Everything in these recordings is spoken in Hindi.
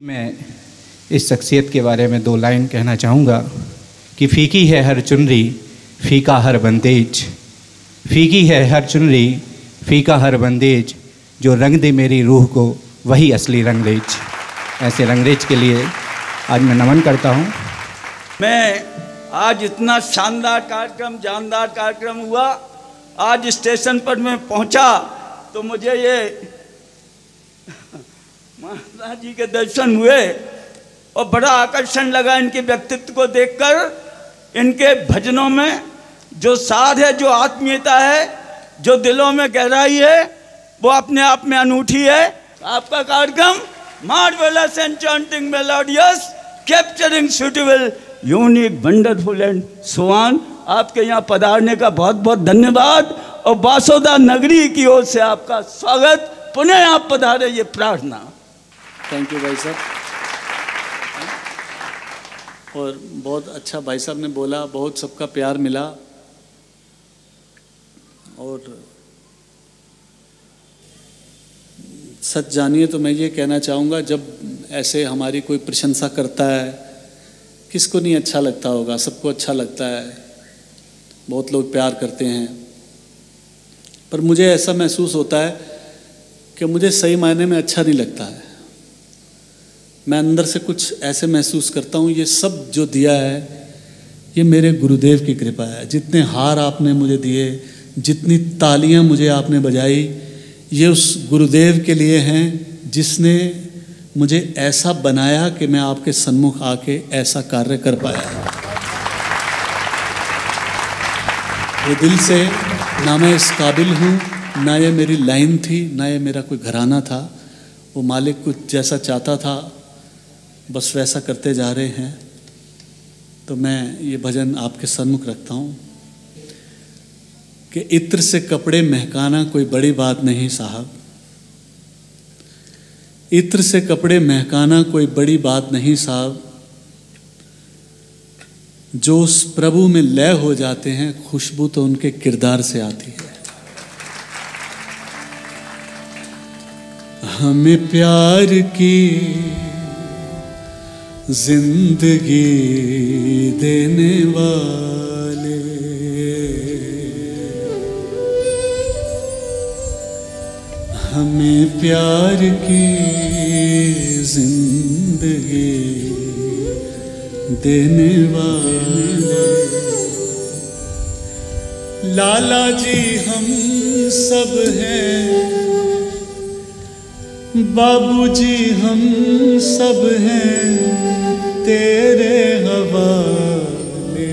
मैं इस शख्सियत के बारे में दो लाइन कहना चाहूँगा कि फीकी है हर चुनरी फीका हर बंदेज, फीकी है हर चुनरी फीका हर बंदेज, जो रंग दे मेरी रूह को वही असली रंगरेज। ऐसे रंगरेज के लिए आज मैं नमन करता हूँ। मैं आज इतना शानदार कार्यक्रम, जानदार कार्यक्रम हुआ, आज स्टेशन पर मैं पहुँचा तो मुझे ये महाराज जी के दर्शन हुए और बड़ा आकर्षण लगा इनके व्यक्तित्व को देखकर। इनके भजनों में जो साध है, जो आत्मीयता है, जो दिलों में गहराई है, वो अपने आप में अनूठी है। आपका कार्यक्रम marvellous, enchanting, melodious, capturing suitable, unique, wonderful and so on. आपके यहाँ पधारने का बहुत बहुत धन्यवाद और बासोदा नगरी की ओर से आपका स्वागत। पुनः आप पधारे, ये प्रार्थना। थैंक यू भाई साहब। और बहुत अच्छा भाई साहब ने बोला, बहुत सबका प्यार मिला। और सच जानिए तो मैं ये कहना चाहूँगा, जब ऐसे हमारी कोई प्रशंसा करता है, किसको नहीं अच्छा लगता होगा, सबको अच्छा लगता है, बहुत लोग प्यार करते हैं। पर मुझे ऐसा महसूस होता है कि मुझे सही मायने में अच्छा नहीं लगता है। मैं अंदर से कुछ ऐसे महसूस करता हूँ, ये सब जो दिया है ये मेरे गुरुदेव की कृपा है। जितने हार आपने मुझे दिए, जितनी तालियां मुझे आपने बजाई, ये उस गुरुदेव के लिए हैं जिसने मुझे ऐसा बनाया कि मैं आपके सन्मुख आके ऐसा कार्य कर पाया। ये दिल से ना मैं इस काबिल हूँ, ना ये मेरी लाइन थी, ना ये मेरा कोई घराना था। वो मालिक कुछ जैसा चाहता था बस वैसा करते जा रहे हैं। तो मैं ये भजन आपके सन्मुख रखता हूँ कि इत्र से कपड़े महकाना कोई बड़ी बात नहीं साहब, इत्र से कपड़े महकाना कोई बड़ी बात नहीं साहब, जो उस प्रभु में लय हो जाते हैं खुशबू तो उनके किरदार से आती है। हमें प्यार की जिंदगी देने वाले, हमें प्यार की जिंदगी देने वाले, लाला जी हम सब हैं, बाबूजी हम सब हैं तेरे हवाले।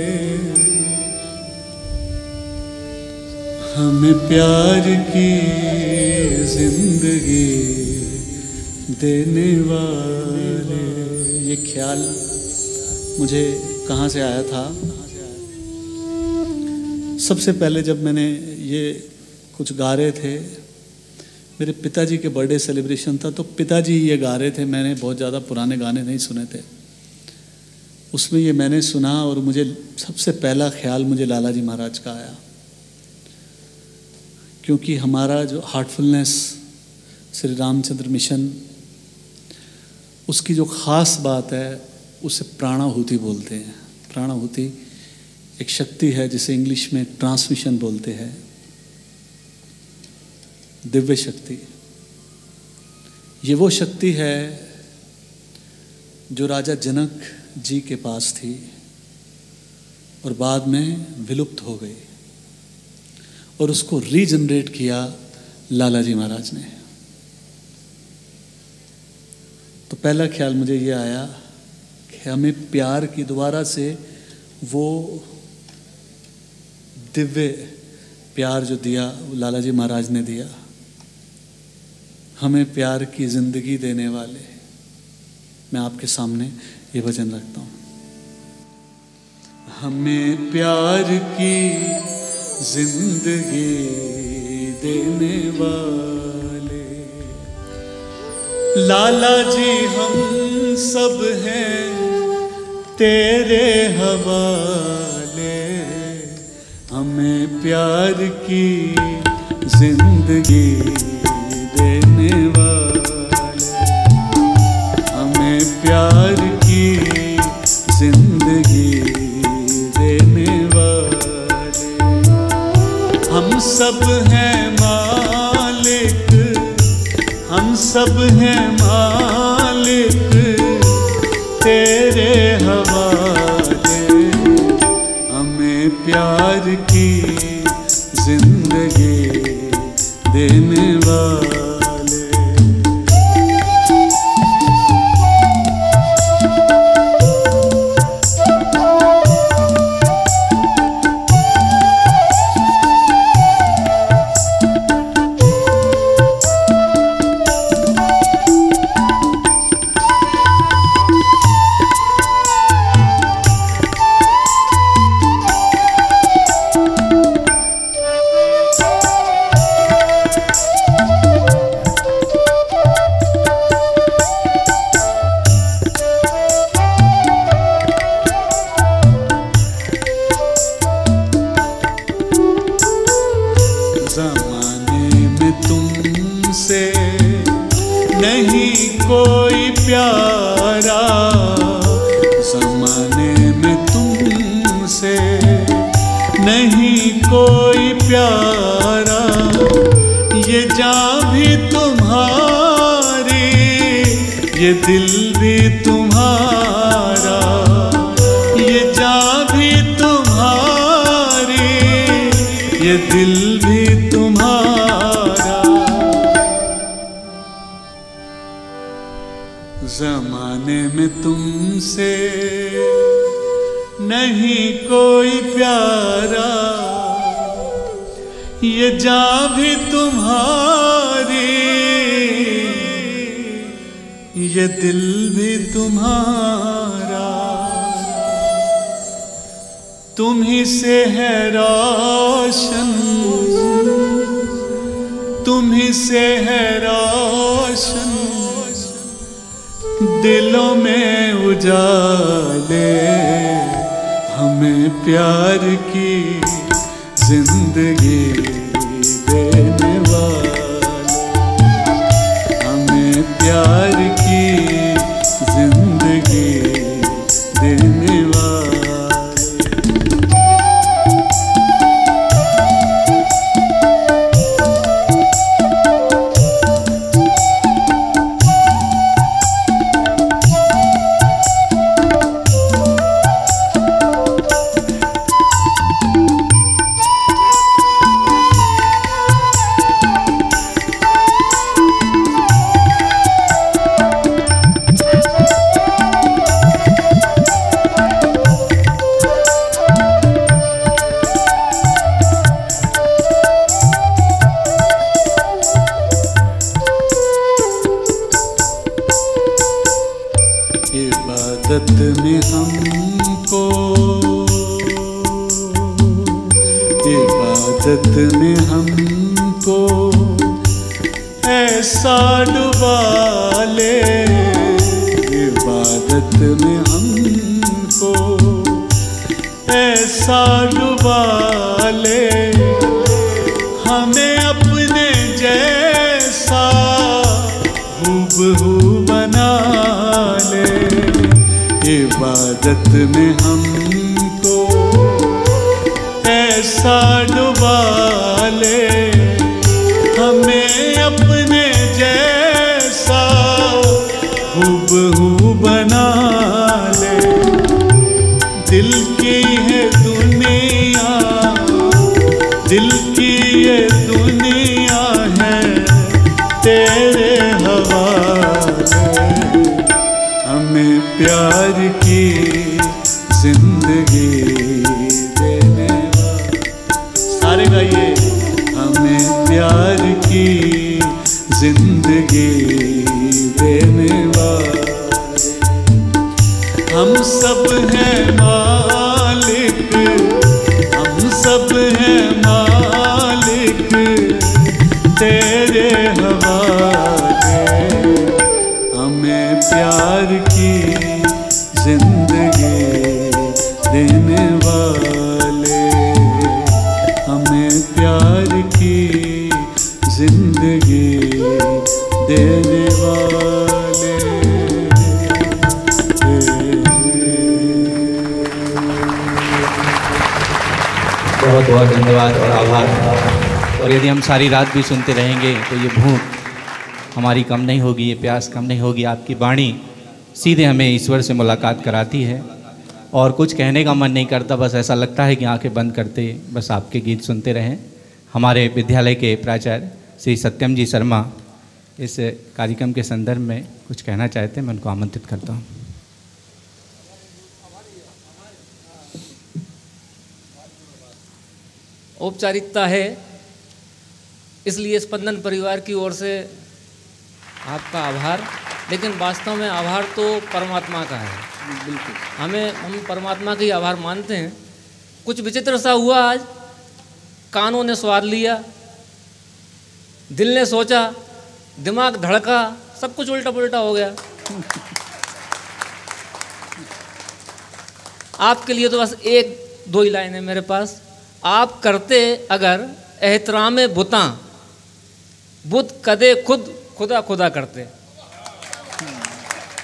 हमें प्यार की जिंदगी देने वाले। ये ख्याल मुझे कहाँ से आया था? सबसे पहले जब मैंने ये कुछ गा रहे थे, मेरे पिताजी के बर्थडे सेलिब्रेशन था, तो पिताजी ये गा रहे थे। मैंने बहुत ज़्यादा पुराने गाने नहीं सुने थे, उसमें ये मैंने सुना और मुझे सबसे पहला ख्याल मुझे लाला जी महाराज का आया। क्योंकि हमारा जो हार्टफुलनेस श्री रामचंद्र मिशन, उसकी जो ख़ास बात है उसे प्राणाहुति बोलते हैं। प्राणाहुति एक शक्ति है जिसे इंग्लिश में ट्रांसमिशन बोलते हैं, दिव्य शक्ति। ये वो शक्ति है जो राजा जनक जी के पास थी और बाद में विलुप्त हो गई, और उसको रीजनरेट किया लाला जी महाराज ने। तो पहला ख्याल मुझे ये आया कि हमें प्यार की दोबारा से वो दिव्य प्यार जो दिया लाला जी महाराज ने दिया, हमें प्यार की जिंदगी देने वाले। मैं आपके सामने ये भजन रखता हूँ। हमें प्यार की जिंदगी देने वाले, लाला जी हम सब हैं तेरे हवाले। हमें प्यार की जिंदगी देने वाले, हमें प्यारा, ज़माने में तुमसे नहीं कोई प्यारा, ये जान भी तुम्हारी, ये दिल भी तुम्हारा, ये जान भी तुम्हारी, ये दिल भी तुम्हारा। ज़माने में तुमसे नहीं कोई प्यारा, ये जान भी तुम्हारी, ये दिल भी तुम्हारा। तुम ही से है रोशन, तुम ही से है रोशन, दिलों में उजाले, हमें प्यार की जिंदगी देने वाले, हमें प्यार की जिंदगी देने वाले। इबादत में हमको, इबादत में हमको ऐसा डुबा ले, इबादत में हमको ऐसा डुबा ले, हमें अपने जैसा हूबहू बना ले। इबादत में हमको ऐसा डुबा ले, हमें अपने जैसा हूबहू बना ले। दिल की है दुनिया, दिल की ये दुनिया है तेरे हवाले, हमें प्यार की जिंदगी देने वाले। सारे गाइए, हमें प्यार की जिंदगी देने वाले। हम सब हैं मालिक, हम सब हैं मालिक तेरे हवाले, हमें प्यार की जिंदगी देने वाले, हमें प्यार की जिंदगी देने वाले। बहुत बहुत धन्यवाद और आभार। और यदि हम सारी रात भी सुनते रहेंगे तो ये भूख हमारी कम नहीं होगी, ये प्यास कम नहीं होगी। आपकी वाणी सीधे हमें ईश्वर से मुलाकात कराती है और कुछ कहने का मन नहीं करता, बस ऐसा लगता है कि आंखें बंद करते बस आपके गीत सुनते रहें। हमारे विद्यालय के प्राचार्य श्री सत्यम जी शर्मा इस कार्यक्रम के संदर्भ में कुछ कहना चाहते हैं, मैं उनको आमंत्रित करता हूँ। औपचारिकता है, इसलिए स्पंदन परिवार की ओर से आपका आभार, लेकिन वास्तव में आभार तो परमात्मा का है। बिल्कुल, हम परमात्मा का ही आभार मानते हैं। कुछ विचित्र सा हुआ आज, कानों ने स्वाद लिया, दिल ने सोचा, दिमाग धड़का, सब कुछ उल्टा पुल्टा हो गया। आपके लिए तो बस एक दो ही लाइन है मेरे पास। आप करते अगर एहतराम बुता, बुत कदे खुद खुदा खुदा करते।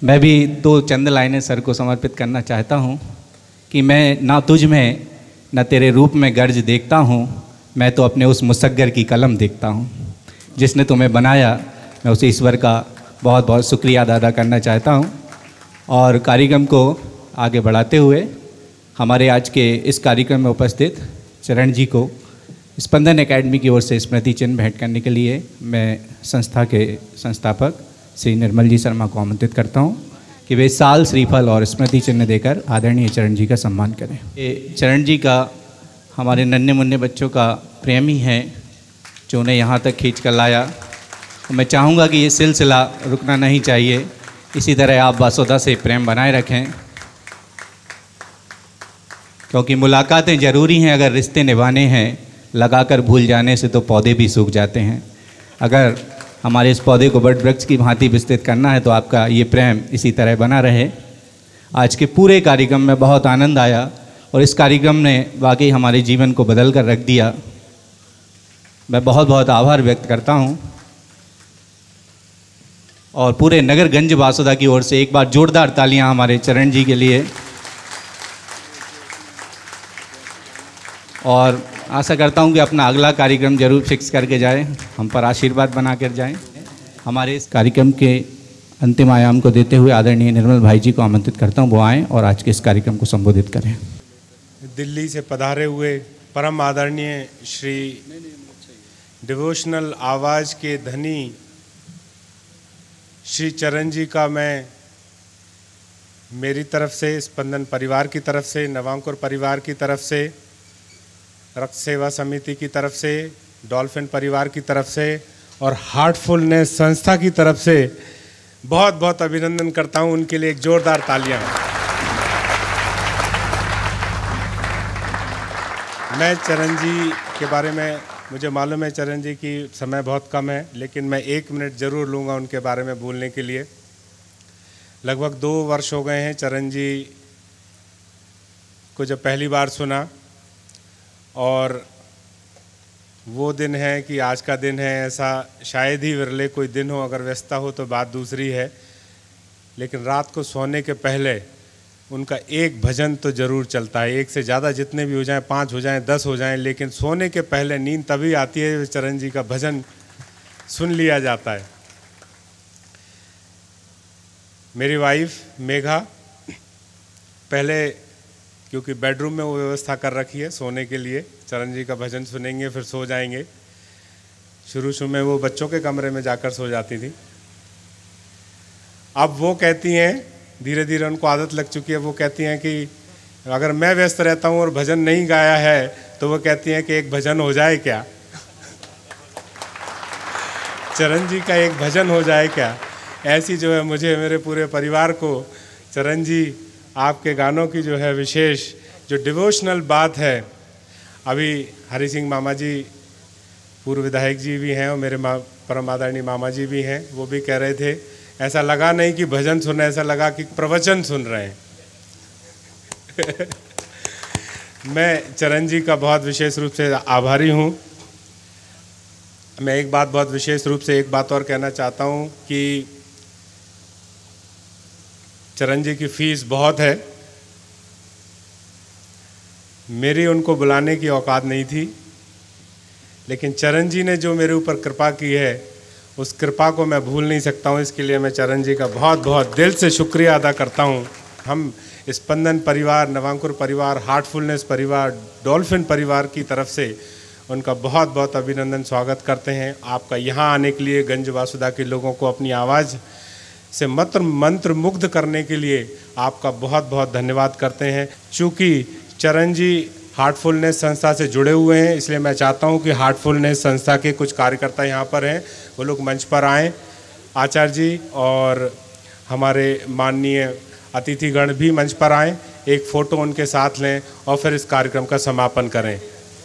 मैं भी 2 चंद लाइनें सर को समर्पित करना चाहता हूँ कि मैं ना तुझ में न तेरे रूप में गर्ज देखता हूँ, मैं तो अपने उस मुसग्गर की कलम देखता हूँ। जिसने तुम्हें बनाया, मैं उस ईश्वर का बहुत बहुत शुक्रिया अदा करना चाहता हूँ। और कार्यक्रम को आगे बढ़ाते हुए हमारे आज के इस कार्यक्रम में उपस्थित चरण जी को स्पंदन एकेडमी की ओर से स्मृति चिन्ह भेंट करने के लिए मैं संस्था के संस्थापक श्री निर्मल जी शर्मा को आमंत्रित करता हूँ कि वे साल श्रीफल और स्मृति चिन्ह देकर आदरणीय चरण जी का सम्मान करें। ये चरण जी का हमारे नन्हे मुन्ने बच्चों का प्रेमी है जो उन्हें यहाँ तक खींच कर लाया। मैं चाहूँगा कि ये सिलसिला रुकना नहीं चाहिए, इसी तरह आप वासुदा से प्रेम बनाए रखें, क्योंकि मुलाकातें ज़रूरी हैं। अगर रिश्ते निभाने हैं, लगाकर भूल जाने से तो पौधे भी सूख जाते हैं। अगर हमारे इस पौधे को बड़ वृक्ष की भांति विस्तृत करना है तो आपका ये प्रेम इसी तरह बना रहे। आज के पूरे कार्यक्रम में बहुत आनंद आया और इस कार्यक्रम ने वाकई हमारे जीवन को बदल कर रख दिया। मैं बहुत बहुत आभार व्यक्त करता हूँ और पूरे नगरगंज वासुदा की ओर से एक बार जोरदार तालियां हमारे चरण जी के लिए। और आशा करता हूं कि अपना अगला कार्यक्रम जरूर फिक्स करके जाएं, हम पर आशीर्वाद बना कर जाएं। हमारे इस कार्यक्रम के अंतिम आयाम को देते हुए आदरणीय निर्मल भाई जी को आमंत्रित करता हूं, वो आएँ और आज के इस कार्यक्रम को संबोधित करें। दिल्ली से पधारे हुए परम आदरणीय श्री डिवोशनल आवाज़ के धनी श्री चरण जी का मैं मेरी तरफ से, स्पंदन परिवार की तरफ से, नवांकुर परिवार की तरफ से, रक्त सेवा समिति की तरफ से, डॉल्फिन परिवार की तरफ से और हार्टफुलनेस संस्था की तरफ से बहुत बहुत अभिनंदन करता हूं। उनके लिए एक जोरदार तालियां। मैं चरण जी के बारे में, मुझे मालूम है चरण जी की समय बहुत कम है, लेकिन मैं 1 मिनट ज़रूर लूँगा उनके बारे में बोलने के लिए। लगभग 2 वर्ष हो गए हैं चरण जी को जब पहली बार सुना, और वो दिन है कि आज का दिन है, ऐसा शायद ही विरले कोई दिन हो। अगर व्यस्तता हो तो बात दूसरी है, लेकिन रात को सोने के पहले उनका एक भजन तो ज़रूर चलता है। एक से ज़्यादा जितने भी हो जाएं, 5 हो जाएं, 10 हो जाएं, लेकिन सोने के पहले नींद तभी आती है चरण जी का भजन सुन लिया जाता है। मेरी वाइफ मेघा पहले, क्योंकि बेडरूम में वो व्यवस्था कर रखी है सोने के लिए, चरण जी का भजन सुनेंगे फिर सो जाएंगे। शुरू में वो बच्चों के कमरे में जाकर सो जाती थी। अब वो कहती हैं, धीरे धीरे उनको आदत लग चुकी है, वो कहती हैं कि अगर मैं व्यस्त रहता हूँ और भजन नहीं गाया है तो वो कहती हैं कि एक भजन हो जाए क्या, चरण जी का एक भजन हो जाए क्या। ऐसी जो है मुझे, मेरे पूरे परिवार को चरण जी आपके गानों की जो है विशेष जो डिवोशनल बात है। अभी हरि सिंह मामा जी पूर्व विधायक जी भी हैं और मेरे परम आदरणीय मामा जी भी हैं, वो भी कह रहे थे ऐसा लगा नहीं कि भजन सुन रहे हैं, ऐसा लगा कि प्रवचन सुन रहे हैं। मैं चरण जी का बहुत विशेष रूप से आभारी हूँ। मैं एक बात बहुत विशेष रूप से एक बात और कहना चाहता हूँ कि चरण जी की फीस बहुत है। मेरी उनको बुलाने की औकात नहीं थी, लेकिन चरण जी ने जो मेरे ऊपर कृपा की है उस कृपा को मैं भूल नहीं सकता हूँ। इसके लिए मैं चरण जी का बहुत बहुत दिल से शुक्रिया अदा करता हूँ। हम स्पंदन परिवार, नवांकुर परिवार, हार्टफुलनेस परिवार, डॉल्फिन परिवार की तरफ से उनका बहुत बहुत अभिनंदन स्वागत करते हैं। आपका यहाँ आने के लिए, गंज वासुदा के लोगों को अपनी आवाज़ से मंत्र मुग्ध करने के लिए आपका बहुत बहुत धन्यवाद करते हैं। चूँकि चरण जी हार्टफुलनेस संस्था से जुड़े हुए हैं, इसलिए मैं चाहता हूं कि हार्टफुलनेस संस्था के कुछ कार्यकर्ता यहां पर हैं, वो लोग मंच पर आएँ। आचार्य जी और हमारे माननीय अतिथिगण भी मंच पर आएँ, एक फ़ोटो उनके साथ लें और फिर इस कार्यक्रम का समापन करें।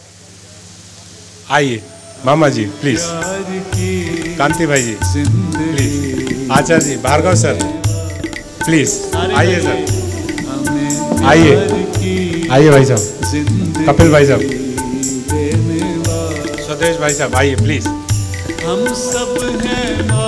आइए मामा जी प्लीज़, कांति भाई ji please, Acharya ji, Bhargav sir please आइए सर, आइए भाई साहब, कपिल भाई साहब, स्वदेश भाई साहब आइए प्लीज़। हम सब हैं